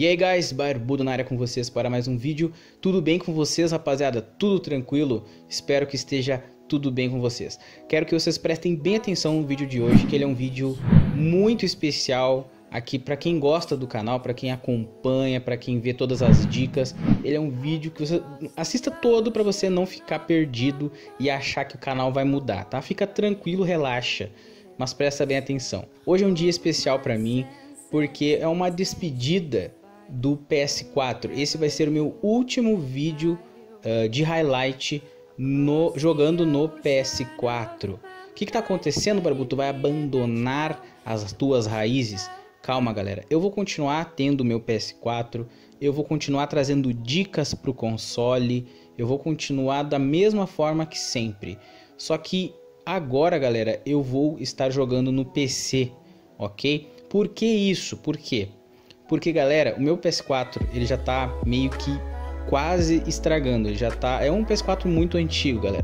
E aí guys, Barbudo na área com vocês para mais um vídeo. Tudo bem com vocês, rapaziada? Tudo tranquilo? Espero que esteja tudo bem com vocês. Quero que vocês prestem bem atenção no vídeo de hoje, que ele é um vídeo muito especial aqui para quem gosta do canal, para quem acompanha, para quem vê todas as dicas. Ele é um vídeo que você assista todo para você não ficar perdido e achar que o canal vai mudar, tá? Fica tranquilo, relaxa, mas presta bem atenção. Hoje é um dia especial para mim, porque é uma despedida do PS4. Esse vai ser o meu último vídeo de highlight jogando no PS4. O que está acontecendo, Barbudo? Tu vai abandonar as tuas raízes? Calma, galera. Eu vou continuar tendo o meu PS4. Eu vou continuar trazendo dicas para o console. Eu vou continuar da mesma forma que sempre. Só que agora, galera, eu vou estar jogando no PC, ok? Por que isso? Por quê? Porque, galera, o meu PS4 ele já tá meio que quase estragando. Ele já tá, é um PS4 muito antigo, galera.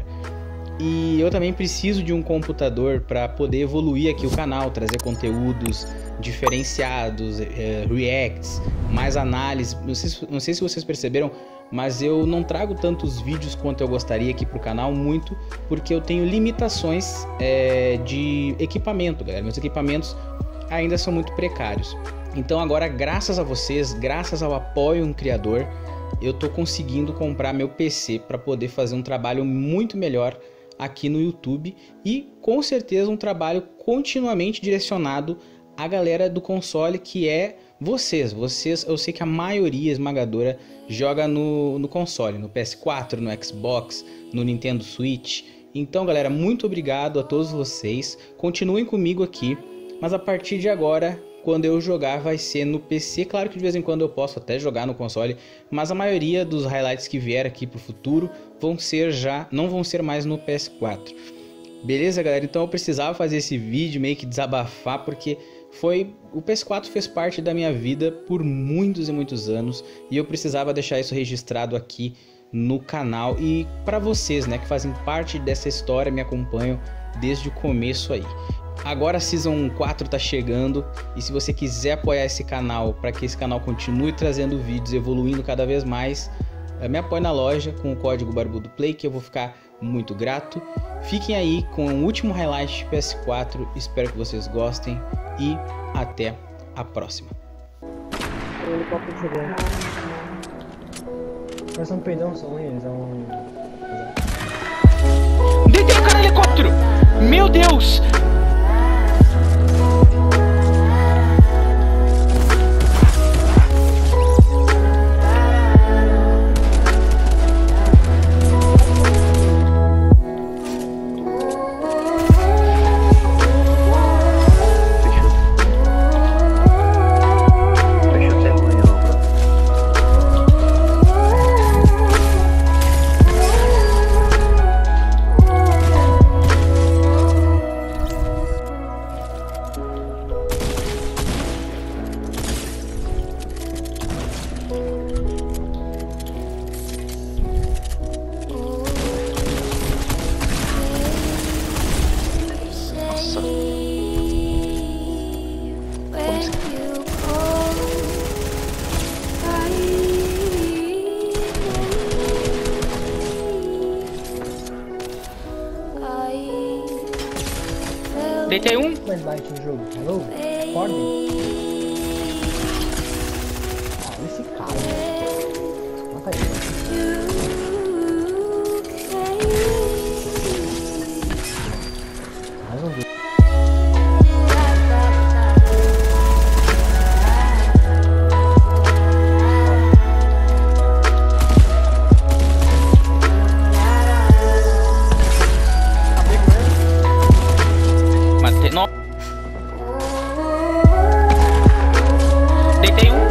E eu também preciso de um computador para poder evoluir aqui o canal, trazer conteúdos diferenciados, reacts, mais análise. Não sei se vocês perceberam, mas eu não trago tantos vídeos quanto eu gostaria aqui pro canal, muito porque eu tenho limitações de equipamento, galera. Meus equipamentos ainda são muito precários. Então agora, graças a vocês, graças ao apoio um criador, eu tô conseguindo comprar meu PC para poder fazer um trabalho muito melhor aqui no YouTube e com certeza um trabalho continuamente direcionado à galera do console, que é vocês. Eu sei que a maioria esmagadora joga no console, no PS4, no Xbox, no Nintendo Switch. Então, galera, muito obrigado a todos vocês. Continuem comigo aqui, mas a partir de agora, quando eu jogar, vai ser no PC. Claro que de vez em quando eu posso até jogar no console, mas a maioria dos highlights que vier aqui pro futuro não vão ser mais no PS4. Beleza, galera? Então eu precisava fazer esse vídeo, meio que desabafar, porque o PS4 fez parte da minha vida por muitos e muitos anos, e eu precisava deixar isso registrado aqui no canal e para vocês, né, que fazem parte dessa história, me acompanham desde o começo aí. Agora a Season 4 tá chegando, e se você quiser apoiar esse canal para que esse canal continue trazendo vídeos, evoluindo cada vez mais, me apoie na loja com o código BarbudoPlay, que eu vou ficar muito grato. Fiquem aí com o último highlight de PS4, espero que vocês gostem e até a próxima. Parece um peidão só, eles Deitei o cara no helicóptero! Meu Deus! Deitei um. mais light no jogo. Hello? Acordem. Esse cara. Mata ele. Mais um vídeo. Deitei um.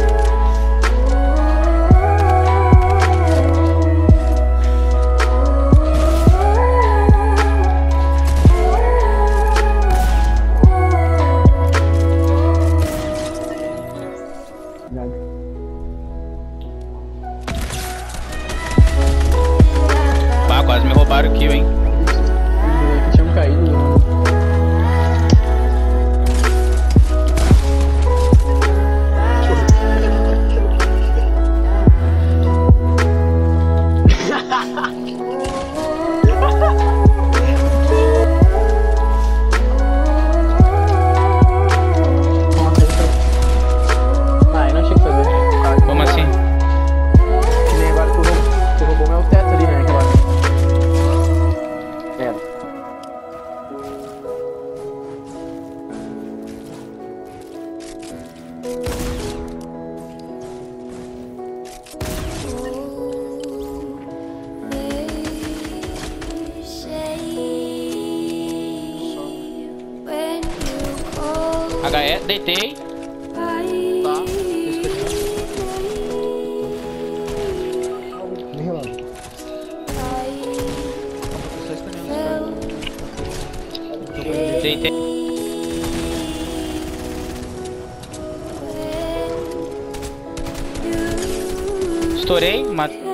HE, deitei. Tá. Me relando. Deitei. Estourei, matei.